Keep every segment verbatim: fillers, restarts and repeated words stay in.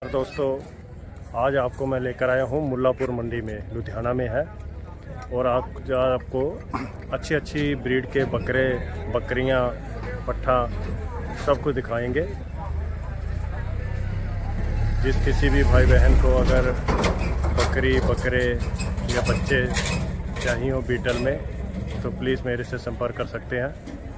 दोस्तों, आज आपको मैं लेकर आया हूँ मुल्लापुर मंडी में, लुधियाना में है। और आप जो आपको अच्छी अच्छी ब्रीड के बकरे, बकरियाँ, पट्ठा सब कुछ दिखाएंगे। जिस किसी भी भाई बहन को अगर बकरी, बकरे या बच्चे चाहिए हो बीटल में, तो प्लीज़ मेरे से संपर्क कर सकते हैं।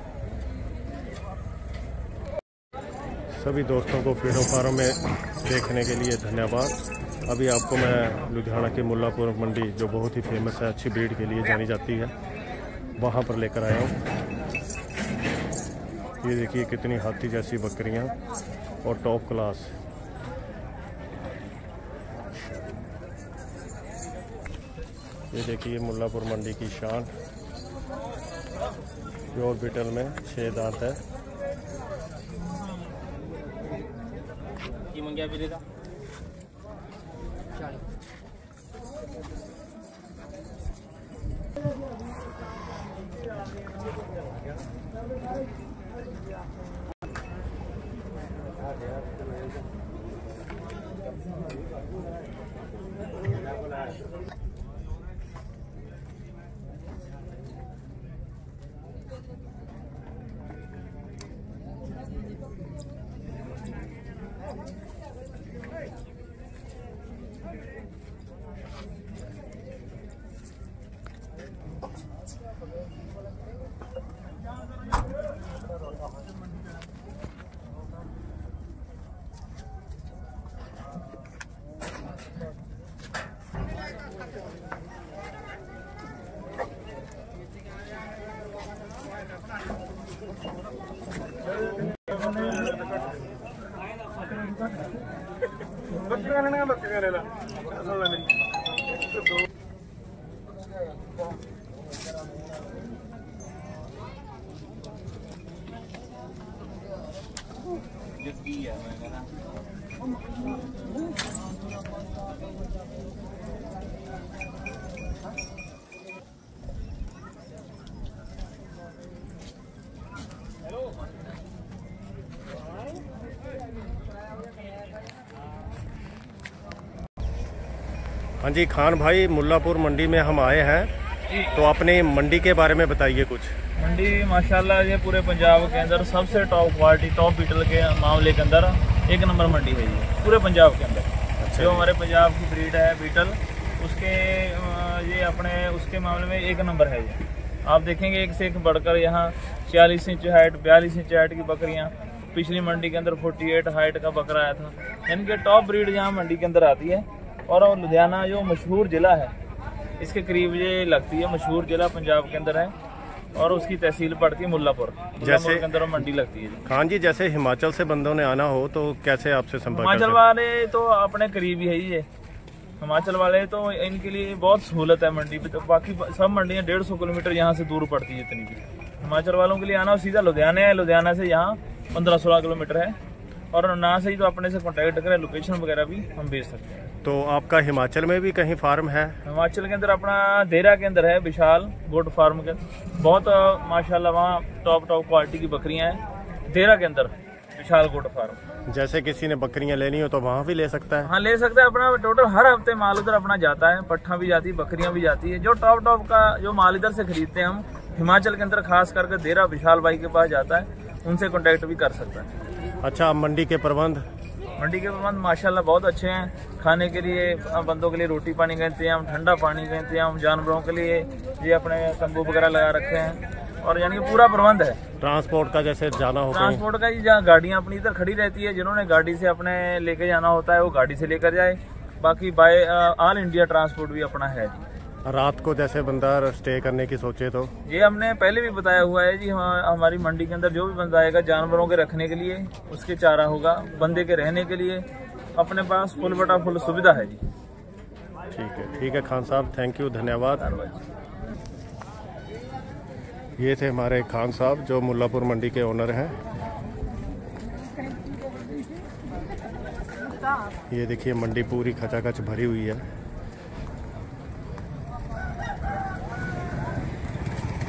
सभी दोस्तों को फीडो फार्म में देखने के लिए धन्यवाद। अभी आपको मैं लुधियाना की मुल्लापुर मंडी, जो बहुत ही फेमस है, अच्छी ब्रीड के लिए जानी जाती है, वहाँ पर लेकर आया हूँ। ये देखिए कितनी हाथी जैसी बकरियाँ और टॉप क्लास। ये देखिए मुल्लापुर मंडी की शान, प्योर बीटल में छः दांत है। मंगिया भी देगा हाँ जी खान भाई, मुल्लापुर मंडी में हम आए हैं, तो अपने मंडी के बारे में बताइए कुछ। मंडी माशाल्लाह ये पूरे पंजाब के अंदर सबसे टॉप क्वालिटी, टॉप बीटल के मामले के अंदर एक नंबर मंडी है ये पूरे पंजाब के अंदर। अच्छा, जो हमारे पंजाब की ब्रीड है बीटल, उसके ये अपने उसके मामले में एक नंबर है ये। आप देखेंगे एक से एक बढ़कर यहाँ छियालीस इंच हाइट, बयालीस इंच हाइट की बकरियाँ। पिछली मंडी के अंदर अड़तालीस हाइट का बकरा आया था। यानी कि टॉप ब्रीड यहाँ मंडी के अंदर आती है। और लुधियाना जो मशहूर ज़िला है, इसके करीब ये लगती है, मशहूर ज़िला पंजाब के अंदर है। और उसकी तहसील पड़ती है मुल्लापुर, जैसे के अंदर मंडी लगती है। खान जी, जैसे हिमाचल से बंदों ने आना हो तो कैसे आपसे संपर्क? हिमाचल वाले तो अपने करीब ही है ये, हिमाचल वाले तो इनके लिए बहुत सहूलत है मंडी पे। तो बाकी सब मंडियाँ डेढ़ सौ किलोमीटर यहाँ से दूर पड़ती है इतनी भी। हिमाचल वालों के लिए आना सीधा लुधियाना है, लुधियाना से यहाँ पंद्रह सोलह किलोमीटर है। और ना सही तो अपने से कॉन्टैक्ट करें, लोकेशन वगैरह भी हम भेज सकते हैं। तो आपका हिमाचल में भी कहीं फार्म है? हिमाचल के अंदर अपना देहरा के अंदर है विशाल गोट फार्म के, बहुत माशाल्लाह वहाँ टॉप टॉप क्वालिटी की बकरियाँ हैं देहरा के अंदर, विशाल गोट फार्म। जैसे किसी ने बकरियाँ लेनी हो तो वहाँ भी ले सकता है? हाँ ले सकता है। अपना टोटल हर हफ्ते माल उधर अपना जाता है, पट्ठा भी जाती है, बकरियाँ भी जाती है। जो टॉप टॉप का जो माल इधर से खरीदते हैं हम हिमाचल के अंदर, खास करके देहरा विशाल भाई के पास जाता है, उनसे कॉन्टेक्ट भी कर सकता है। अच्छा, मंडी के प्रबंध? मंडी के प्रबंध माशाल्लाह बहुत अच्छे हैं। खाने के लिए बंदों के लिए रोटी पानी का इंतजाम, ठंडा पानी का इंतजाम, जानवरों के लिए ये अपने तंबू वगैरह लगा रखे हैं। और यानी कि पूरा प्रबंध है। ट्रांसपोर्ट का जैसे जाना हो, ट्रांसपोर्ट का जहाँ गाड़ियाँ अपनी इधर खड़ी रहती है, जिन्होंने गाड़ी से अपने लेके जाना होता है वो गाड़ी से लेकर जाए। बाकी बाय ऑल इंडिया ट्रांसपोर्ट भी अपना है जी। रात को जैसे बंदा स्टे करने की सोचे तो? ये हमने पहले भी बताया हुआ है जी, हम हमारी मंडी के अंदर जो भी बंदा आएगा जानवरों के रखने के लिए उसके चारा होगा, बंदे के रहने के लिए अपने पास फुल बटा फुल सुविधा है जी। ठीक है, ठीक है खान साहब, थैंक यू, धन्यवाद। ये थे हमारे खान साहब जो मुल्लापुर मंडी के ओनर हैं। ये देखिए मंडी पूरी खचाखच भरी हुई है।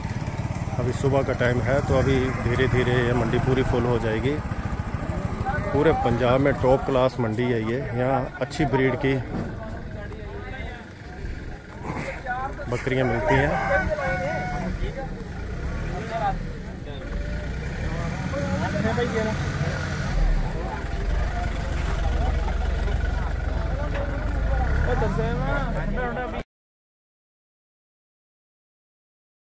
अभी सुबह का टाइम है तो अभी धीरे धीरे ये मंडी पूरी फुल हो जाएगी। पूरे पंजाब में टॉप क्लास मंडी है ये। यहाँ अच्छी ब्रीड की बकरियां मिलती हैं।